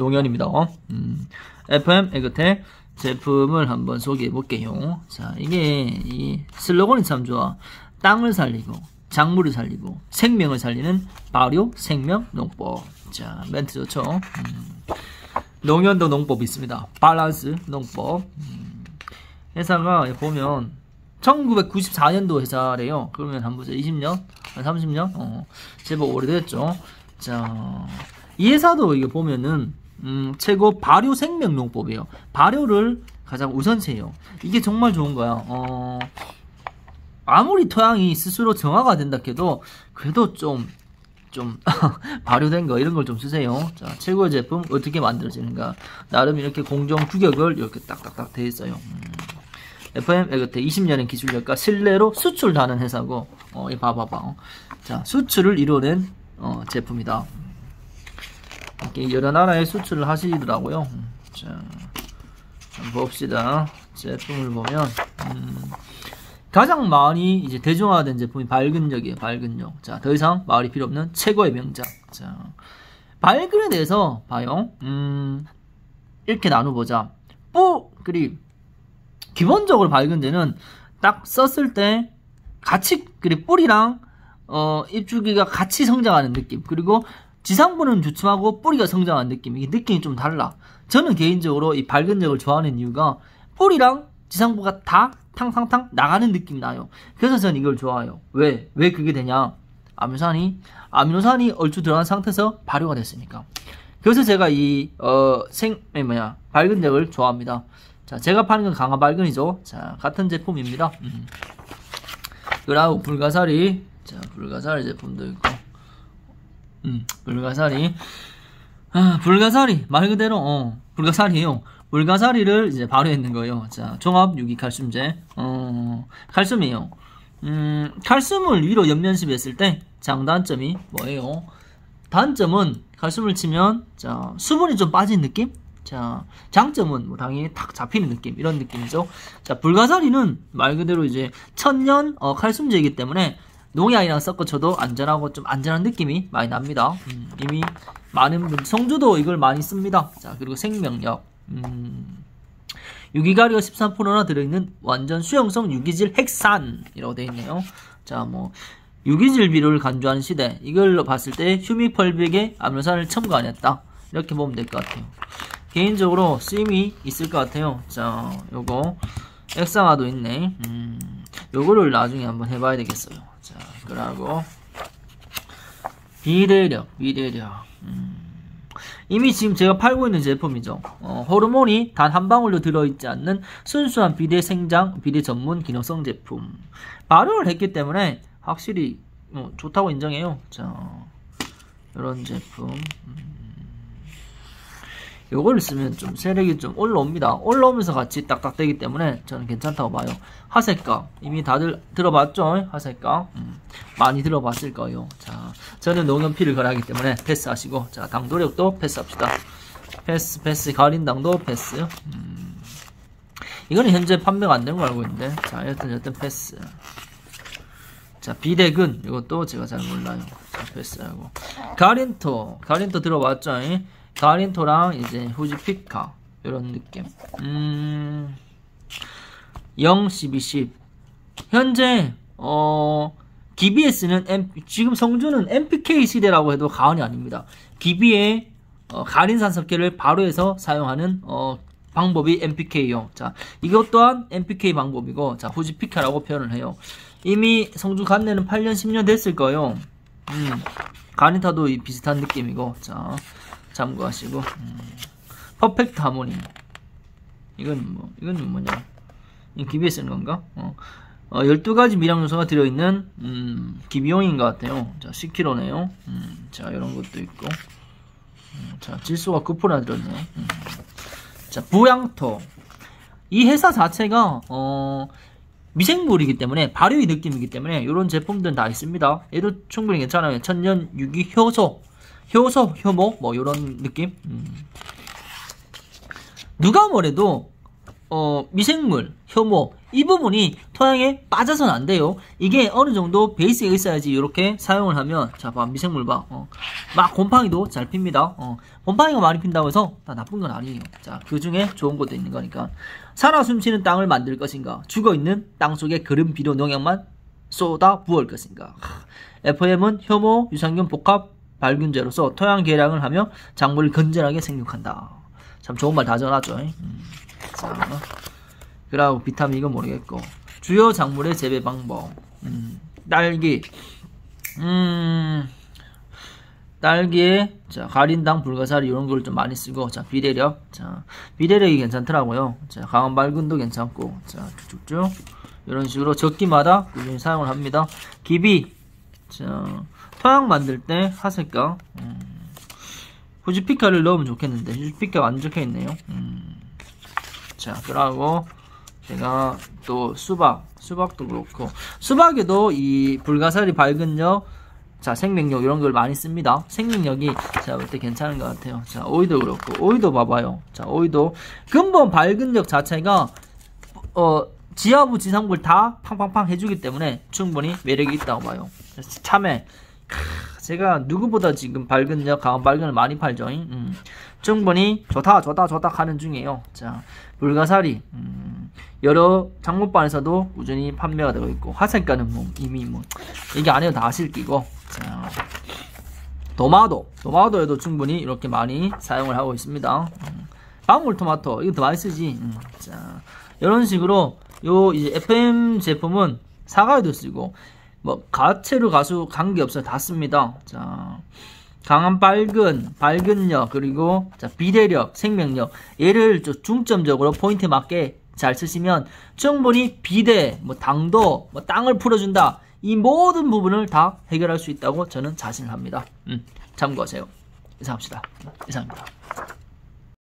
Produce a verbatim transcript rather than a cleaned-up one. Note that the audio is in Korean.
농현입니다. 음, 에프엠 에그텍 제품을 한번 소개해 볼게요. 자, 이게 이 슬로건이 참 좋아. 땅을 살리고 작물을 살리고 생명을 살리는 발효 생명 농법. 자, 멘트 좋죠. 음, 농현도 농법이 있습니다. 밸런스 농법. 음, 회사가 보면 천구백구십사 년도 회사래요. 그러면 한 보세요. 이십 년? 삼십 년? 어, 제법 오래됐죠. 자, 이 회사도 이게 보면은 음, 최고 발효 생명 농법이에요. 발효를 가장 우선시해요. 이게 정말 좋은 거야. 어, 아무리 토양이 스스로 정화가 된다 해도 그래도 좀 좀 발효된 거 이런 걸 좀 쓰세요. 자, 최고의 제품 어떻게 만들어지는가. 나름 이렇게 공정 규격을 이렇게 딱딱딱 돼 있어요. 음. 에프엠 에그텍 이십 년의 기술력과 신뢰로 수출하는 회사고, 어, 이 봐봐봐. 어. 자, 수출을 이뤄낸 어, 제품이다. 이렇게 여러 나라에 수출을 하시더라고요. 자, 한번 봅시다. 제품을 보면 음, 가장 많이 이제 대중화된 제품이 밝은력이에요. 밝은력. 자, 더 이상 말이 필요 없는 최고의 명작. 자, 밝은에 대해서 봐요. 음, 이렇게 나눠보자. 뿌 그리 기본적으로 밝은제는 딱 썼을 때 같이 그리 뿌리랑 어, 잎줄기가 같이 성장하는 느낌. 그리고 지상부는 주춤하고 뿌리가 성장하는 느낌. 이게 느낌이 좀 달라. 저는 개인적으로 이 밝은력을 좋아하는 이유가 뿌리랑 지상부가 다 탕탕탕 나가는 느낌이 나요. 그래서 저는 이걸 좋아해요. 왜? 왜 그게 되냐? 아미노산이 아미노산이 얼추 들어간 상태에서 발효가 됐으니까. 그래서 제가 이 어, 생 뭐냐 밝은력을 좋아합니다. 자, 제가 파는 건 강화 밝은이죠. 자, 같은 제품입니다. 음. 그리고 불가사리, 자, 불가사리 제품도 있고, 음, 불가사리, 아, 불가사리 말 그대로 어, 불가사리예요. 불가사리를 이제 발효했는 거예요. 자, 종합 유기칼슘제, 어, 칼슘이에요. 음, 칼슘을 위로 연면습했을 때 장단점이 뭐예요? 단점은 칼슘을 치면 자, 수분이 좀 빠진 느낌? 자, 장점은 뭐 당연히 탁 잡히는 느낌, 이런 느낌이죠. 자, 불가사리는 말 그대로 이제 천년 어, 칼슘제이기 때문에 농약이랑 섞어 쳐도 안전하고 좀 안전한 느낌이 많이 납니다. 음, 이미 많은 분, 성주도 이걸 많이 씁니다. 자, 그리고 생명력. 음, 유기가루가 십삼 퍼센트나 들어있는 완전 수용성 유기질 핵산이라고 되어 있네요. 자, 뭐 유기질 비료를 간주하는 시대, 이걸로 봤을 때 휴믹 펄백에 아미노산을 첨가 안 했다, 이렇게 보면 될 것 같아요. 개인적으로 쓰임이 있을 것 같아요. 자, 요거 액상화도 있네. 음, 요거를 나중에 한번 해봐야 되겠어요. 자, 그러고 비대력, 비대력. 음, 이미 지금 제가 팔고 있는 제품이죠. 어, 호르몬이 단 한 방울도 들어있지 않는 순수한 비대 생장, 비대 전문 기능성 제품. 발효를 했기 때문에 확실히 어, 좋다고 인정해요. 자, 이런 제품. 음, 요거를 쓰면 좀 세력이 좀 올라옵니다. 올라오면서 같이 딱딱 되기 때문에 저는 괜찮다고 봐요. 하세가 이미 다들 들어봤죠? 하세가 음, 많이 들어봤을 거예요. 자, 저는 농협피를 거래하기 때문에 패스하시고, 자, 당도력도 패스합시다. 패스 패스 가린당도 패스. 음, 이거는 현재 판매가 안 되는 거 알고 있는데, 자, 여튼 여튼 패스. 자, 비대근 이것도 제가 잘 몰라요. 자, 패스하고 가린토 가린토 들어봤죠? 가린토랑 이제 후지피카 이런 느낌. 음, 영, 십이, 십. 현재 어 기비에스는 M, 지금 성주는 엠피케이 시대라고 해도 과언이 아닙니다. 기비에 어, 가린산 섭계를 발효해서 사용하는 어, 방법이 엠피케이요. 자, 이것 또한 엠피케이 방법이고, 자, 후지피카라고 표현을 해요. 이미 성주 간내는 팔 년, 십 년 됐을 거예요. 음, 가린타도 비슷한 느낌이고, 자, 참고하시고. 음, 퍼펙트 하모니. 이건 뭐, 이건 뭐냐? 이 기비에 쓰는 건가? 어, 어, 열두 가지 미량 요소가 들어있는, 음, 기비용인 것 같아요. 자, 십 킬로그램네요. 음, 자, 이런 것도 있고. 음, 자, 질소가 구 퍼센트나 들었네요. 음. 자, 부양토. 이 회사 자체가, 어, 미생물이기 때문에, 발효의 느낌이기 때문에, 이런 제품들은 다 있습니다. 얘도 충분히 괜찮아요. 천년 유기 효소. 효소, 효모, 뭐, 요런 느낌. 음. 누가 뭐래도, 어, 미생물, 효모, 이 부분이 토양에 빠져서는 안 돼요. 이게 어느 정도 베이스가 있어야지 이렇게 사용을 하면, 자, 봐, 미생물 봐. 어. 막 곰팡이도 잘 핍니다. 어. 곰팡이가 많이 핀다고 해서 다 나쁜 건 아니에요. 자, 그 중에 좋은 것도 있는 거니까. 살아 숨쉬는 땅을 만들 것인가? 죽어있는 땅 속에 그름 비료 농약만 쏟아 부을 것인가? 에프엠은 효모, 유산균 복합 발균제로서 토양 개량을 하며 작물을 건전하게 생육한다. 참 좋은 말 다 적어놨죠. 음. 자, 그리고 비타민 이건 모르겠고. 주요 작물의 재배 방법. 음. 딸기. 음. 딸기에, 자, 가린당, 불가사리, 이런 걸 좀 많이 쓰고, 자, 비대력. 자, 비대력이 괜찮더라고요. 자, 강한 발근도 괜찮고, 자, 쭉쭉쭉. 이런 식으로 적기마다 꾸준히 사용을 합니다. 기비. 자, 토양 만들 때 하색가. 음, 후지피카를 넣으면 좋겠는데, 후지피카가 안 적혀 있네요. 음, 자, 그러고, 제가 또 수박. 수박도 그렇고, 수박에도 이 불가사리, 발근력, 자, 생명력 이런 걸 많이 씁니다. 생명력이 제가 볼 때 괜찮은 것 같아요. 자, 오이도 그렇고, 오이도 봐봐요. 자, 오이도 근본 발근력 자체가 어 지하부 지상부를 다 팡팡팡 해주기 때문에 충분히 매력이 있다고 봐요. 참외, 제가 누구보다 지금 발근력 강한 발근을 많이 팔죠. 음, 충분히 좋다 좋다 좋다 하는 중이에요. 자, 불가사리, 음, 여러 장목반에서도 꾸준히 판매가 되고 있고, 화색가는 뭐 이미 뭐 얘기 안 해도 다 아실 끼고. 자, 도마도, 도마도에도 충분히 이렇게 많이 사용을 하고 있습니다. 음, 방울토마토, 이거 더 많이 쓰지. 음, 자, 이런 식으로 요 이제 에프엠 제품은 사과에도 쓰고, 뭐 가채로 가수 관계없어요. 다 씁니다. 자, 강한 발근, 발근력, 그리고 자, 비대력, 생명력, 얘를 중점적으로 포인트에 맞게 잘 쓰시면 충분히 비대, 뭐 당도, 뭐 땅을 풀어준다, 이 모든 부분을 다 해결할 수 있다고 저는 자신을 합니다. 음, 참고하세요. 이상합시다. 이상입니다.